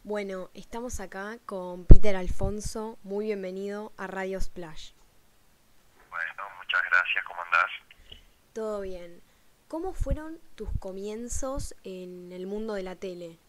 Bueno, estamos acá con Peter Alfonso. Muy bienvenido a Radio Splash. Bueno, muchas gracias, ¿cómo andás? Todo bien. ¿Cómo fueron tus comienzos en el mundo de la tele?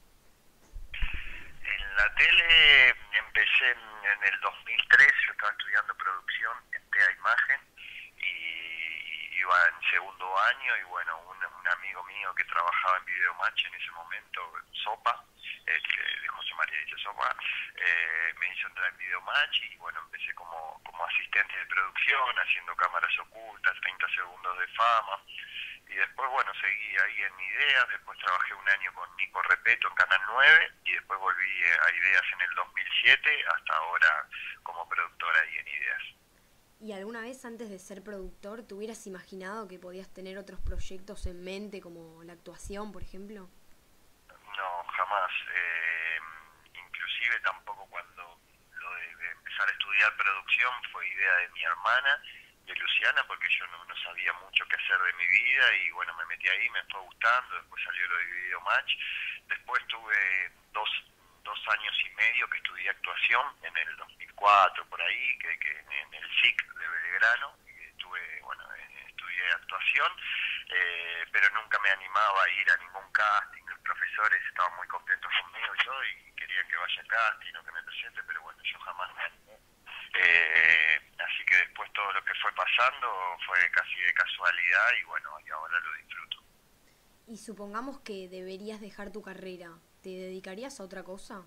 En la tele empecé en el 2003, yo estaba estudiando producción en TEA Imagen y iba en segundo año y bueno, un amigo mío que trabajaba en Videomatch en ese momento, Sopa, de José María Dice Sopa, me hizo entrar en Videomatch y bueno, empecé como asistente de producción, haciendo cámaras ocultas, 30 segundos de fama. Y después, bueno, seguí ahí en Ideas, después trabajé un año con Nico Repeto en Canal 9 y después volví a Ideas en el 2007, hasta ahora como productor ahí en Ideas. ¿Y alguna vez antes de ser productor te hubieras imaginado que podías tener otros proyectos en mente como la actuación, por ejemplo? No, jamás. Inclusive tampoco cuando lo de empezar a estudiar producción fue idea de mi hermana, de Luciana, porque yo no sabía mucho qué hacer de mi vida y bueno, me metí ahí, me fue gustando, después salió lo de Videomatch, después tuve dos años y medio que estudié actuación en el 2004 por ahí, que en el SIC de Belgrano, y estuve, bueno, estudié actuación, pero nunca me animaba a ir a ningún casting. Los profesores estaban muy contentos conmigo y todo y querían que vaya a casting o que me presente, pero bueno, yo jamás me animé. Así que después todo lo que fue pasando fue casi de casualidad y bueno, y ahora lo disfruto. Y supongamos que deberías dejar tu carrera, ¿te dedicarías a otra cosa?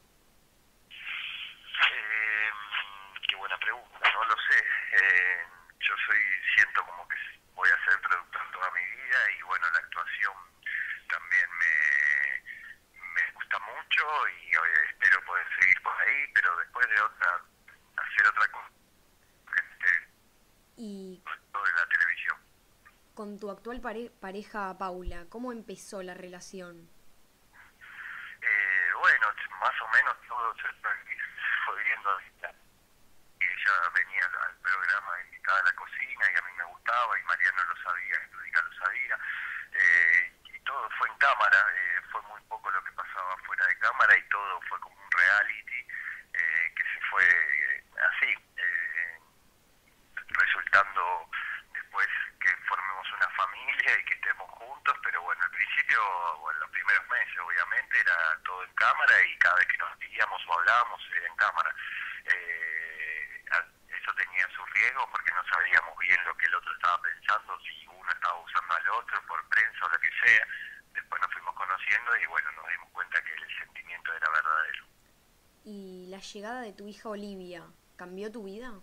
Eh, Qué buena pregunta, no lo sé. Yo siento como que voy a ser productor toda mi vida y bueno, la actuación también me gusta mucho y espero poder seguir por ahí, pero después de hacer otra cosa, Y todo de la televisión. con tu actual pareja Paula, ¿cómo empezó la relación? Bueno, más o menos todo se fue viendo ahorita. Y ella venía al programa invitada a la cocina y a mí me gustaba y Mariano lo sabía, y Ludica lo sabía. Y todo fue en cámara, fue muy poco lo que pasaba fuera de cámara y todo fue como un reality que se fue así, resultando después que formemos una familia y que estemos juntos, pero bueno, al principio, bueno, los primeros meses obviamente era todo en cámara y cada vez que nos veíamos o hablábamos era en cámara. Eso tenía su riesgo porque no sabíamos bien lo que el otro estaba pensando, si uno estaba usando al otro por prensa o lo que sea. Después nos fuimos conociendo y bueno, nos dimos cuenta que el sentimiento era verdadero. ¿Y la llegada de tu hija Olivia cambió tu vida?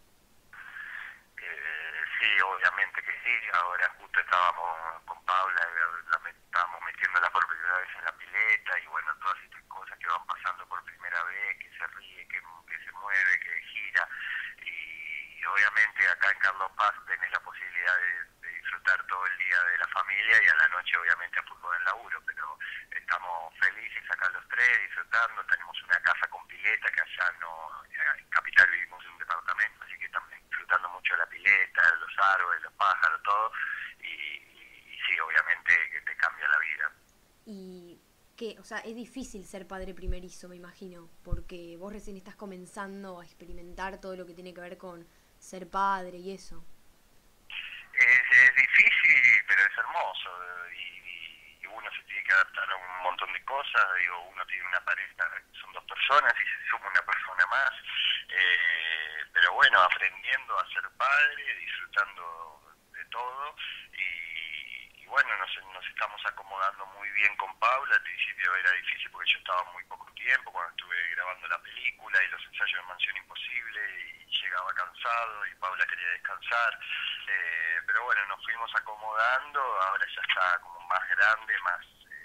Sí, obviamente que sí. Ahora justo estábamos con Paula, estábamos metiéndola por primera vez en la pileta y bueno, todas estas cosas que van pasando por primera vez, que se ríe, que se mueve, que gira. Y obviamente acá en Carlos Paz tenés la posibilidad de disfrutar todo el día de la familia y a la noche obviamente a fútbol en laburo, pero estamos felices acá los tres disfrutando, tenemos una casa con pileta que allá no, en Capital vivimos en un departamento, así que estamos disfrutando mucho de la pileta, de los árboles, los pájaros, todo, y sí, obviamente que te cambia la vida. Y que, o sea, es difícil ser padre primerizo, me imagino, porque vos recién estás comenzando a experimentar todo lo que tiene que ver con ser padre y eso. Es difícil, pero es hermoso y uno se tiene que adaptar a un montón de cosas. Digo, uno tiene una pareja, son dos personas y se suma una persona más. Pero bueno, aprendiendo a ser padre, disfrutando de todo y bueno, nos estamos acomodando muy bien con Paula. Al principio era difícil porque yo estaba muy poco tiempo cuando estuve grabando la película y los ensayos de Mansión Imposible y llegaba cansado y Paula quería descansar. Pero bueno, nos fuimos acomodando, ahora ya está como más grande, más,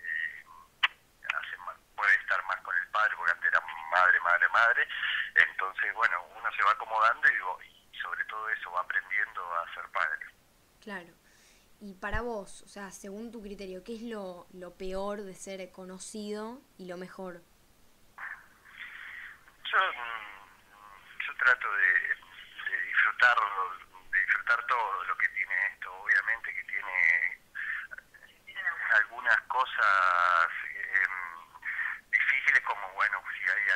puede estar más con el padre, porque antes era madre, madre, madre. Entonces, bueno, uno se va acomodando y sobre todo eso va aprendiendo a ser padre. Claro. Y para vos, o sea, según tu criterio, ¿qué es lo peor de ser conocido y lo mejor? Yo trato de disfrutar todo lo que tiene esto. Obviamente que tiene algunas cosas difíciles como, bueno, si hay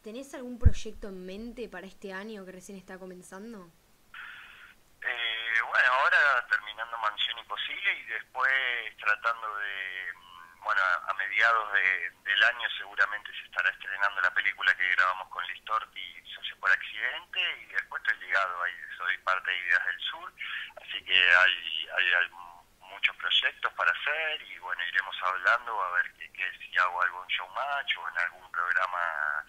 ¿Tenés algún proyecto en mente para este año que recién está comenzando? Bueno, ahora terminando Mansión Imposible y después tratando de, bueno, a mediados del año seguramente se estará estrenando la película que grabamos con Listorti y Socio por Accidente, y después estoy ligado ahí, soy parte de Ideas del Sur, así que hay muchos proyectos para hacer y bueno, iremos hablando a ver si hago algo en Showmatch o en algún programa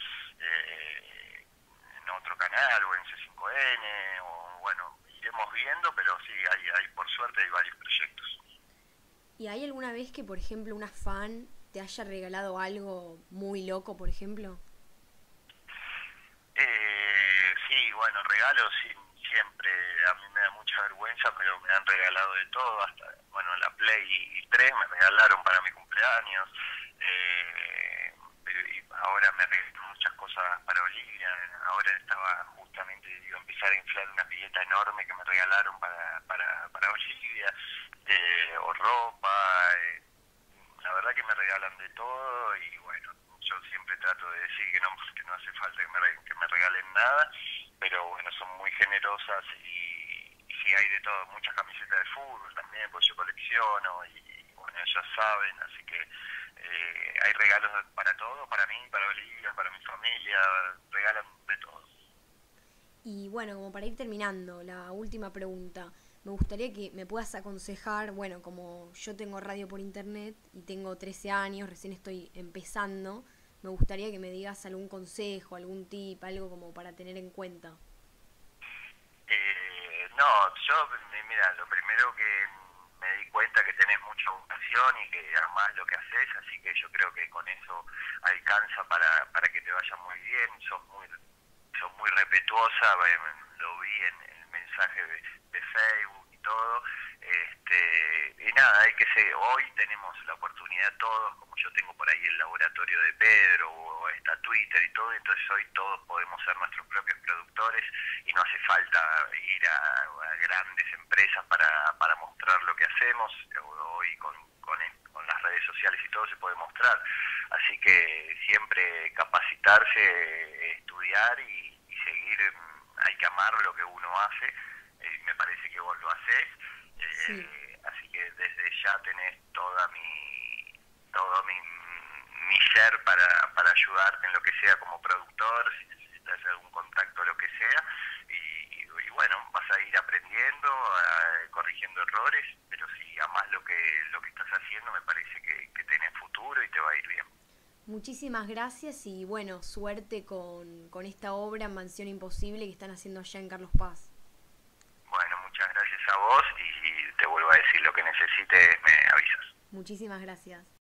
en otro canal o en C5N, o bueno, iremos viendo, pero sí, hay por suerte hay varios proyectos. ¿Y hay alguna vez que, por ejemplo, una fan te haya regalado algo muy loco, por ejemplo? Sí, bueno, regalos sí, siempre, a mí me da mucha vergüenza, pero me han regalado de todo, hasta, bueno, la Play 3 me regalaron para mi cumpleaños, eh, pero y ahora me regalaron muchas cosas para Olivia, ahora estaba justamente, iba a empezar a inflar una pileta enorme que me regalaron para Olivia, o ropa, la verdad que me regalan de todo y bueno, yo siempre trato de decir que no hace falta que me regalen nada, pero bueno, son muy generosas y sí hay de todo, muchas camisetas de fútbol también, pues yo colecciono y bueno, ellas saben, así que hay regalos para todo, para mí, para Olivia, para mi familia, regalan de todo. Y bueno, como para ir terminando, la última pregunta. Me gustaría que me puedas aconsejar, bueno, como yo tengo radio por internet y tengo 13 años, recién estoy empezando, me gustaría que me digas algún consejo, algún tip, algo como para tener en cuenta. No, yo, mira, lo primero que me di cuenta que tenés mucha vocación y que amás lo que haces, así que yo creo que con eso alcanza para que te vaya muy bien, sos muy respetuosa, lo vi en el mensaje de Facebook y todo, y nada, hoy tenemos la oportunidad todos, como yo tengo por ahí el laboratorio de Pedro o está Twitter y todo, entonces hoy todos podemos ser nuestros propios productores y no hace falta ir a grandes empresas para mostrar lo que hacemos, hoy con las redes sociales y todo se puede mostrar, así que siempre capacitarse, estudiar y seguir, hay que amar lo que uno hace, me parece que vos lo hacés, Sí. así que desde ya tenés todo mi ser para ayudarte en lo que sea como productor, si necesitas algún contacto, lo que sea, y bueno, vas a ir aprendiendo, corrigiendo errores, pero si amás lo que estás haciendo, me parece que tenés futuro y te va a ir bien. Muchísimas gracias y bueno, suerte con esta obra Mansión Imposible que están haciendo allá en Carlos Paz. Bueno, muchas gracias a vos y te vuelvo a decir lo que necesites, me avisas. Muchísimas gracias.